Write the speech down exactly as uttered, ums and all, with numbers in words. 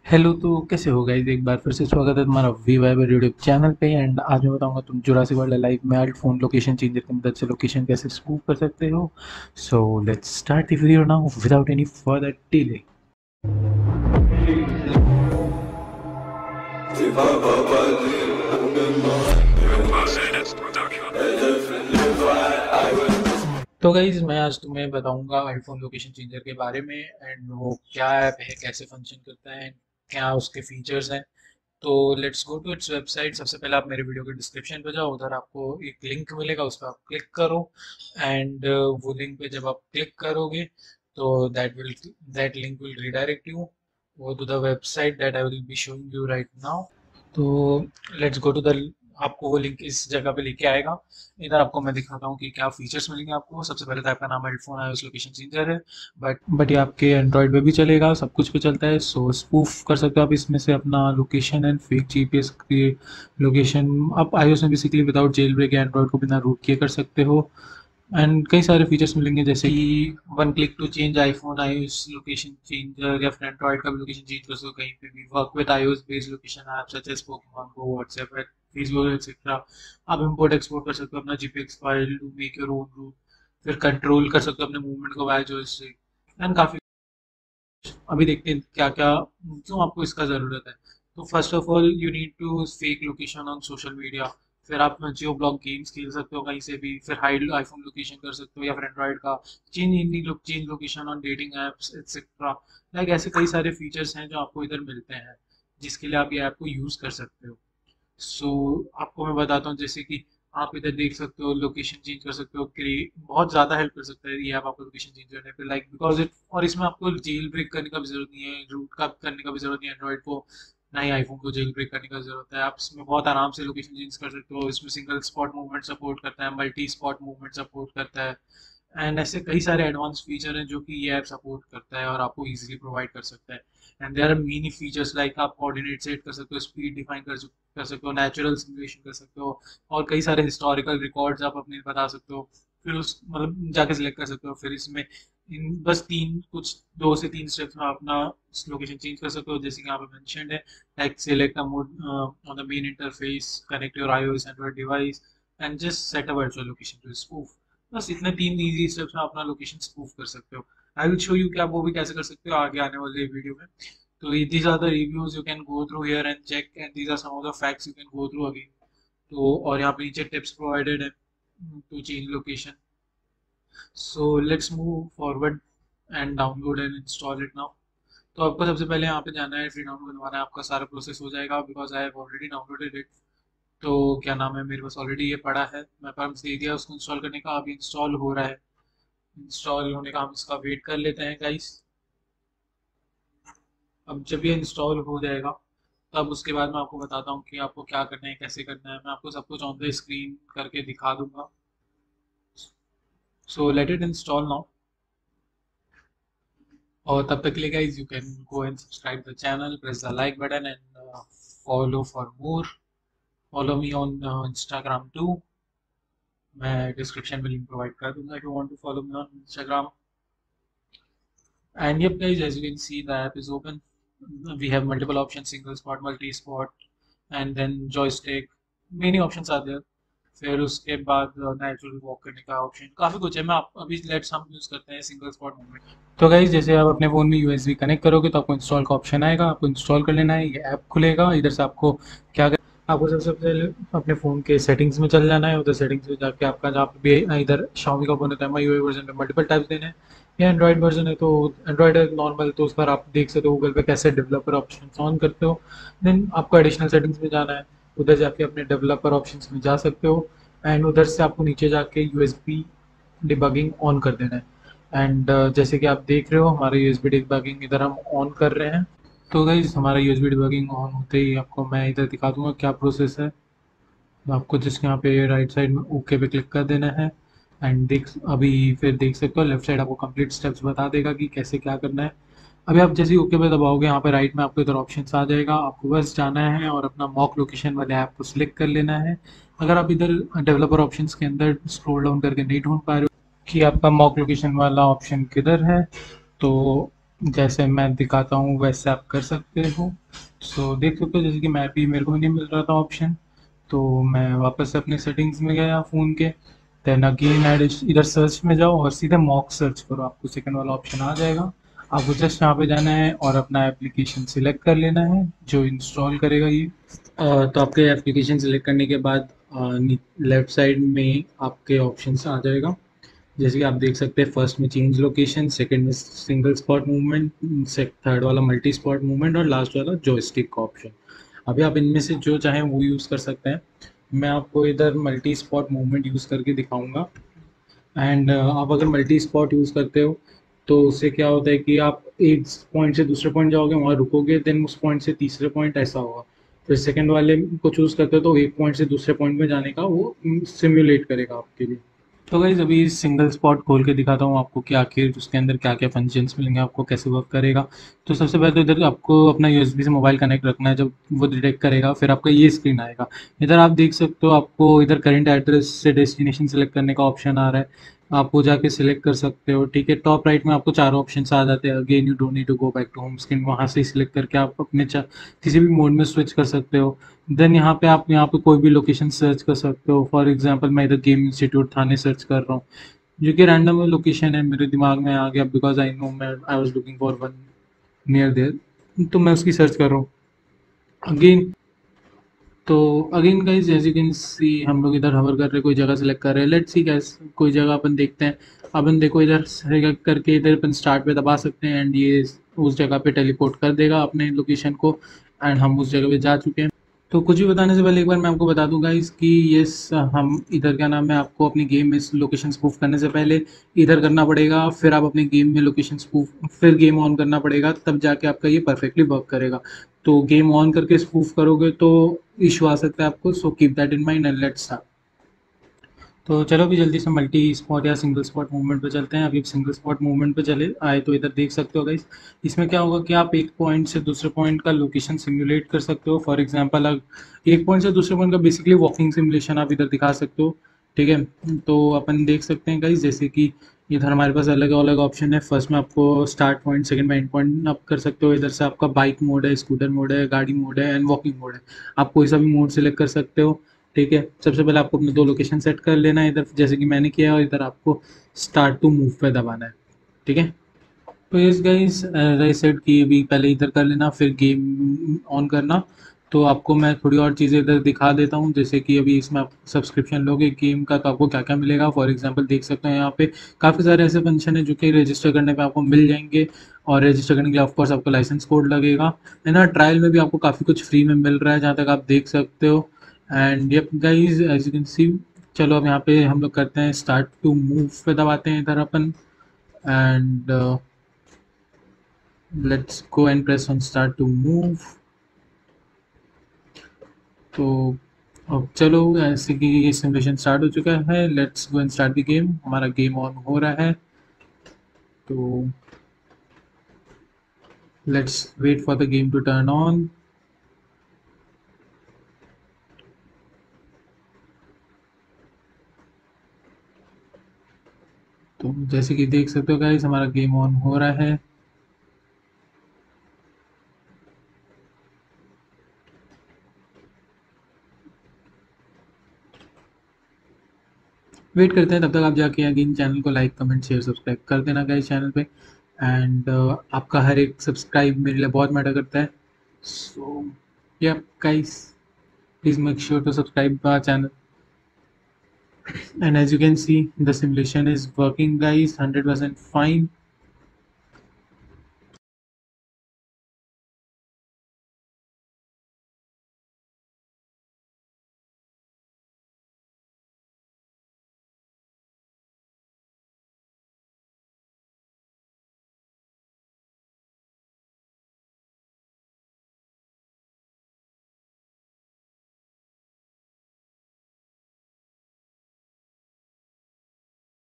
Hello. तो कैसे हो गाइस? एक बार फिर से स्वागत है तुम्हारा वी वाइबर यूट्यूब चैनल पे। एंड आज मैं बताऊंगा तुम जुरासिक वर्ल्ड लाइव में आल्ट फोन लोकेशन चेंजर की मदद से लोकेशन कैसे स्पूफ कर सकते हो। So let's start the video now without any further delay. तो गाइज मैं आज तुम्हें बताऊंगा आईफोन लोकेशन चेंजर के बारे में एंड वो क्या ऐप है, कैसे फंक्शन करता है, क्या उसके फीचर्स हैं। तो let's go to its website. सबसे पहले आप मेरे वीडियो के डिस्क्रिप्शन पे जाओ, उधर आपको एक लिंक मिलेगा, उस पर आप क्लिक करो। एंड वो लिंक पे जब आप क्लिक करोगे तो that will that link will redirect you वो to the website that I will be showing you right now. तो लेट्स गो टू द आपको वो लिंक इस जगह पे लेके आएगा। इधर आपको मैं दिखाता हूँ कि क्या फीचर्स मिलेंगे आपको। सबसे पहले तो आपका नाम हेडफोन आईओएस लोकेशन चेंजर है, बट बट ये आपके एंड्रॉयड पे भी चलेगा, सब कुछ पे चलता है। सो स्पूफ कर सकते हो आप इसमें से अपना लोकेशन एंड फेक जीपीएस की लोकेशन। आप आईओएस में बेसिकली विदाउट जेल ब्रेक या एंड्रॉयड को बिना रूट किए कर सकते हो। एंड कई सारे फीचर्स मिलेंगे जैसे कि one click to change iPhone iOS location changer, या फिर एंड्रॉइड का भी लोकेशन चेंज कर सकते हो कहीं पे भी। Work with iOS based location app such as Pokemon go, WhatsApp, Facebook etcetera. आप इंपोर्ट एक्सपोर्ट कर सकते हो अपना GPX file to make your own route. फिर कंट्रोल कर सकते हो अपने मूवमेंट को बाय जॉयस्टिक एंड काफ़ी। अभी देखते हैं क्या क्या, क्यों आपको इसका ज़रूरत है। तो first of all you need to fake location on social media. फिर आप जियो ब्लॉक गेम्स खेल सकते हो कहीं से भी। फिर हाइड आईफोन लोकेशन कर सकते हो, या फिर एंड्रॉइड का change ending change location on dating apps etcetera. Like ऐसे कई सारे फीचर्स हैं जो आपको इधर मिलते हैं, जिसके लिए आप ये ऐप को यूज़ कर सकते हो। सो आपको मैं बताता हूँ, जैसे कि आप इधर देख सकते हो लोकेशन चेंज कर सकते हो। क्रिएट बहुत ज़्यादा हेल्प कर सकता है ये ऐप आपको लोकेशन चेंज करने पे, लाइक बिकॉज इट। और इसमें आपको जेल ब्रेक करने का भी जरूरत नहीं है, रूट का करने का भी जरूरत नहीं है एंड्रॉइड को, ना ही आईफोन को जेल ब्रेक करने का जरूरत है। आप इसमें बहुत आराम से लोकेशन चेंज कर सकते हो। इसमें सिंगल स्पॉट मूवमेंट सपोर्ट करता है, मल्टी स्पॉट मूवमेंट सपोर्ट करता है। एंड ऐसे कई सारे एडवांस फीचर हैं जो कि ये ऐप सपोर्ट करता है और आपको इजीली प्रोवाइड कर सकता है। And there are many features like आप कोऑर्डिनेट सेट कर सकते हो, स्पीड डिफाइन कर कर सकते हो, नेचुरल सिमुलेशन कर सकते हो, और कई सारे हिस्टोरिकल रिकॉर्ड्स आप अपने बता सकते हो। फिर उस मतलब जाके सिलेक्ट कर सकते हो। फिर इसमें इन बस तीन कुछ दो से तीन स्टेप्स में अपना लोकेशन चेंज कर सकते हो, जैसे कि यहाँ पे मेंशन्ड है। Like select a mode on the main interface, connect your iOS Android device and just set a virtual location to spoof. बस इतने तीन इजी स्टेप्स में अपना लोकेशन स्पूफ कर सकते हो। आई विल शो यू कि आप वो भी कैसे कर सकते हो आगे आने वाले वीडियो में। तो these are the reviews you can go through here and check, and these are some of the facts you can go through again. तो और यहाँ पे नीचे टिप्स प्रोवाइडेड है to change location. So let's move forward and download and install it now. तो आपको सबसे पहले यहाँ पे जाना है, फ्री डाउनलोड करवाना है, आपका सारा प्रोसेस हो जाएगा because I have already downloaded it. तो क्या नाम है, मेरे पास ऑलरेडी ये पड़ा है, मैं परमिशन दे दिया उसको इंस्टॉल करने का। अभी इंस्टॉल हो रहा है। इंस्टॉल होने का हम इसका वेट कर लेते हैं गाइस। अब जब ये इंस्टॉल हो जाएगा तब उसके बाद मैं आपको बताता हूँ कि आपको क्या करना है, कैसे करना है। मैं आपको सब कुछ ऑन द स्क्रीन करके दिखा दूंगा। So let it install now. और तब तक के लिए guys you can go and subscribe the channel, press the like button and follow for more. Follow me on Instagram too. मैं डिस्क्रिप्शन में लिंक प्रोवाइड कर दूंगा if you want to follow me on Instagram. And yep guys, as you can see the app is open. We have multiple options, single spot, multi spot, and then joystick. Many options are there. फिर उसके बाद natural walk करने का option काफ़ी कुछ है। मैं आप अभी लेट्स हम यूज़ करते हैं सिंगल स्पॉट मूवमेंट। तो गाइज जैसे आप अपने फ़ोन में यूएसबी कनेक्ट करोगे तो आपको इंस्टॉल का ऑप्शन आएगा, आपको इंस्टॉल कर लेना है। ये ऐप खुलेगा, इधर से आपको क्या कर आपको सबसे पहले अपने फ़ोन के सेटिंग्स में चल जाना है। उधर सेटिंग्स में जाके आपका जहाँ पे भी इधर Xiaomi का फ़ोन होता है M I U I version में मल्टीपल टाइप्स देने हैं। या एंड्रॉइड वर्जन है तो एंड्रॉइड है नॉर्मल, तो उस पर आप देख सकते हो गूगल पे कैसे डेवलपर ऑप्शन ऑन करते हो। देन आपको एडिशनल सेटिंग्स में जाना है, उधर जाके अपने डेवलपर ऑप्शंस में जा सकते हो। एंड उधर से आपको नीचे जाके यूएसबी डिबगिंग ऑन कर देना है। एंड uh, जैसे कि आप देख रहे हो हमारा यूएसबी डिबगिंग इधर हम ऑन कर रहे हैं। तो गाइस हमारा यूएसबी डिबगिंग ऑन होते ही आपको मैं इधर दिखा दूंगा क्या प्रोसेस है। तो आपको जिसके यहाँ पे राइट साइड में ओके पे क्लिक कर देना है। एंड देख अभी फिर देख सकते हो लेफ्ट साइड आपको कंप्लीट स्टेप्स बता देगा कि कैसे क्या करना है। अभी आप जैसे ही ओके पे दबाओगे यहाँ पे राइट में आपको इधर ऑप्शंस आ जाएगा, आपको बस जाना है और अपना मॉक लोकेशन वाले ऐप को सिलेक्ट कर लेना है। अगर आप इधर डेवलपर ऑप्शंस के अंदर स्क्रॉल डाउन करके नहीं ढूंढ पा रहे हो कि आपका मॉक लोकेशन वाला ऑप्शन किधर है, तो जैसे मैं दिखाता हूँ वैसे आप कर सकते हो। सो देख सकते हो जैसे कि मैं भी, मेरे को भी नहीं मिल रहा था ऑप्शन, तो मैं वापस से अपने सेटिंग्स में गया फ़ोन के। देन अगेन ऐड, इधर सर्च में जाओ और सीधे मॉक सर्च करो, आपको सेकंड वाला ऑप्शन आ जाएगा। आपको जस्ट यहाँ पे जाना है और अपना एप्लीकेशन सिलेक्ट कर लेना है जो इंस्टॉल करेगा ये। अ, तो आपके एप्लीकेशन सिलेक्ट करने के बाद लेफ्ट साइड में आपके ऑप्शंस आ जाएगा। जैसे कि आप देख सकते हैं, फर्स्ट में चेंज लोकेशन, सेकंड में सिंगल स्पॉट मूवमेंट, थर्ड वाला मल्टी स्पॉट मूवमेंट और लास्ट वाला जॉयस्टिक का ऑप्शन। अभी आप इनमें से जो चाहें वो यूज़ कर सकते हैं। मैं आपको इधर मल्टी स्पॉट मूवमेंट यूज़ करके दिखाऊंगा। एंड आप अगर मल्टी स्पॉट यूज़ करते हो तो उससे क्या होता है कि आप एक पॉइंट से दूसरे पॉइंट जाओगे, वहाँ रुकोगे, देन उस पॉइंट से तीसरे पॉइंट, ऐसा होगा। फिर सेकंड वाले को चूज़ करते हो तो एक पॉइंट से दूसरे पॉइंट में जाने का वो सिमुलेट करेगा आपके लिए। तो गाइज़ अभी सिंगल स्पॉट खोल के दिखाता हूँ आपको कि आखिर उसके अंदर क्या क्या फंक्शंस मिलेंगे आपको, कैसे वर्क करेगा। तो सबसे पहले तो इधर आपको अपना यूएसबी से मोबाइल कनेक्ट रखना है। जब वो डिटेक्ट करेगा फिर आपका ये स्क्रीन आएगा। इधर आप देख सकते हो, आपको इधर करंट एड्रेस से डेस्टिनेशन सेलेक्ट करने का ऑप्शन आ रहा है। आप वो जाके सिलेक्ट कर सकते हो, ठीक है। टॉप राइट में आपको चारों ऑप्शन आ जाते हैं। Again you don't need to go back to home screen, वहाँ से सिलेक्ट करके आप अपने चा- किसी भी मोड में स्विच कर सकते हो। देन यहाँ पे आप यहाँ पे कोई भी लोकेशन सर्च कर सकते हो। फॉर एग्जांपल मैं इधर गेम इंस्टीट्यूट थाने सर्च कर रहा हूँ, जो कि रैंडम लोकेशन है, मेरे दिमाग में आ गया बिकॉज आई नो मैं I was looking for one near there, तो मैं उसकी सर्च कर रहा हूँ अगेन। तो again guys as you can see, हम लोग इधर हवर कर रहे हैं, कोई जगह सेलेक्ट कर रहे हैं। लेट्स सी गैस कोई जगह अपन देखते हैं। अपन देखो इधर सेलेक्ट करके इधर अपन स्टार्ट पे दबा सकते हैं एंड ये उस जगह पे टेलीपोर्ट कर देगा अपने लोकेशन को। एंड हम उस जगह पे जा चुके हैं। तो कुछ भी बताने से पहले एक बार मैं आपको बता दूंगा इसकी, यस हम इधर क्या नाम है, आपको अपनी गेम में लोकेशन स्पूफ करने से पहले इधर करना पड़ेगा, फिर आप अपने गेम में लोकेशन स्पूफ, फिर गेम ऑन करना पड़ेगा, तब जाके आपका ये परफेक्टली वर्क करेगा। तो गेम ऑन करके स्पूफ करोगे तो इशू आ सकता है आपको, so keep that in mind and let's start. तो चलो अभी जल्दी से मल्टी स्पॉट या सिंगल स्पॉट मूवमेंट पे चलते हैं। अभी सिंगल स्पॉट मूवमेंट पे चले आए तो इधर देख सकते हो गाइस, इसमें क्या होगा कि आप एक पॉइंट से दूसरे पॉइंट का लोकेशन सिमुलेट कर सकते हो। फॉर एग्जांपल अगर एक पॉइंट से दूसरे पॉइंट का बेसिकली वॉकिंग सिमुलेशन आप इधर दिखा सकते हो, ठीक है। तो अपन देख सकते हैं गाइस, जैसे कि इधर हमारे पास अलग अलग ऑप्शन है। फर्स्ट में आपको स्टार्ट पॉइंट, सेकंड में एंड पॉइंट आप कर सकते हो। इधर से आपका बाइक मोड है, स्कूटर मोड है, गाड़ी मोड है एंड वॉकिंग मोड है। आप कोई सा भी मोड सेलेक्ट कर सकते हो, ठीक है। सबसे पहले आपको अपने दो लोकेशन सेट कर लेना है इधर, जैसे कि मैंने किया, और इधर आपको स्टार्ट टू मूव पे दबाना है, ठीक है। तो इस गाइस राइट साइड की भी पहले इधर कर लेना, फिर गेम ऑन करना। तो आपको मैं थोड़ी और चीज़ें इधर दिखा देता हूँ, जैसे कि अभी इसमें आप सब्सक्रिप्शन लोगे गेम का तो आपको क्या क्या मिलेगा। फॉर एग्जांपल देख सकते हैं यहाँ पे काफ़ी सारे ऐसे फंक्शन है जो कि रजिस्टर करने पे आपको मिल जाएंगे, और रजिस्टर करने के लिए ऑफकोर्स आपको लाइसेंस कोड लगेगा। है ना, ट्रायल में भी आपको काफ़ी कुछ फ्री में मिल रहा है जहाँ तक आप देख सकते हो। And yep guys as you can see, चलो अब यहाँ पे हम लोग करते हैं स्टार्ट टू मूव पे दबाते हैं इधर अपन। And let's go and press on start to move। तो अब चलो ऐसे कि ये सिमुलेशन स्टार्ट हो चुका है, let's go and start the game. हमारा गेम ऑन हो रहा है, तो let's wait for the game to turn on. तो जैसे कि देख सकते हो गाइस, हमारा गेम ऑन हो रहा है। वेट करते हैं, तब तक आप जाके अगेन चैनल को लाइक कमेंट शेयर सब्सक्राइब कर देना गाइस चैनल पे। एंड uh, आपका हर एक सब्सक्राइब मेरे लिए बहुत मैटर करता है। So yep guys, please make sure to subscribe our channel. And as you can see, the simulation is working guys, one hundred percent fine।